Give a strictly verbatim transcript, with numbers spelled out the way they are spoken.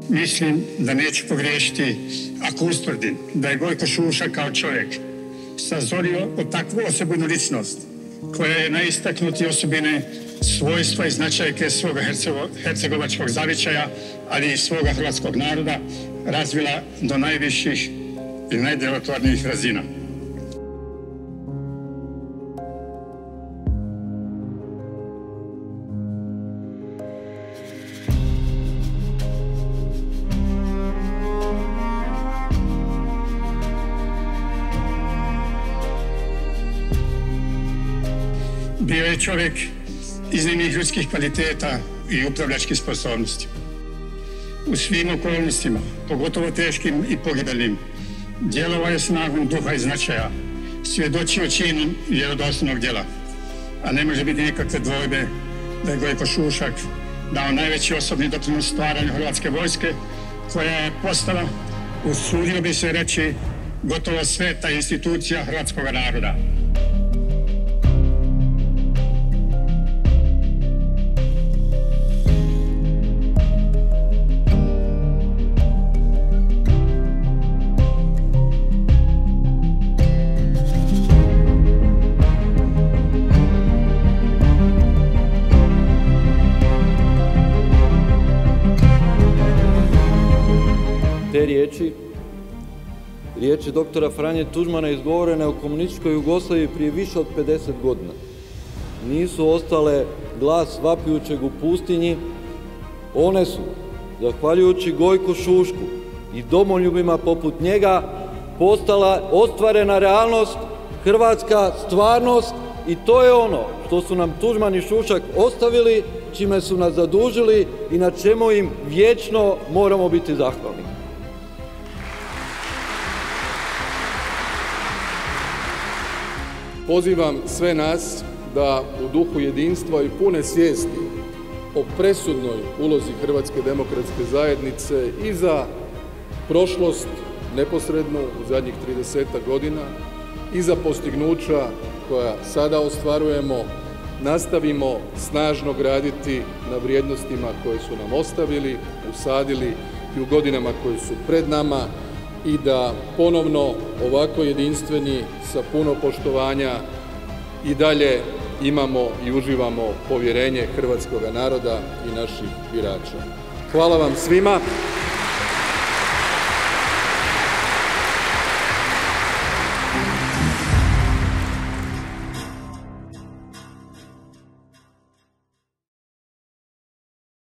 Mislim da neću pogriješiti ako ustvrdim da je Gojko Šušak kao čovjek sazorio od takvu osobinu ličnost koja je najistaknuti osobine svojstva i značajke svoga hercegovačkog zavičaja, ali i svoga hrvatskog naroda razvila do najviših i najdjelotvornijih razina. Bio je čovjek iznimnih ljudskih kvaliteta i upravljačkih sposobnosti. U svim okolnostima, pogotovo teškim i pogibeljnim, djelovao je snagom duha i značaja, svjedočio činom vjerodostojnog djela. A ne može biti nikakve dvojbe da je Gojko Šušak dao najveći osobni doprinos stvaranju Hrvatske vojske, koja je postala, usudio bi se reći, gotovo sveta institucija hrvatskog naroda. Te riječi, riječi doktora Franje Tuđmana izgovorene u komunističkoj Jugoslaviji prije više od pedeset godina, nisu ostale glas vapijućeg u pustinji. One su, zahvaljujući Gojku Šušku i domoljubima poput njega, postala ostvarena realnost, hrvatska stvarnost, i to je ono što su nam Tuđman i Šušak ostavili, čime su nas zadužili i na čemu im vječno moramo biti zahvalni. Pozivam sve nas da u duhu jedinstva i pune svijesti o presudnoj ulozi Hrvatske demokratske zajednice i za prošlost neposrednu u zadnjih tridesetak godina i za postignuća koja sada ostvarujemo, nastavimo snažno graditi na vrijednostima koje su nam ostavili, usadili i u godinama koje su pred nama, i da ponovno ovako jedinstveni, sa puno poštovanja, i dalje imamo i uživamo povjerenje hrvatskog naroda i naših birača. Hvala vam svima.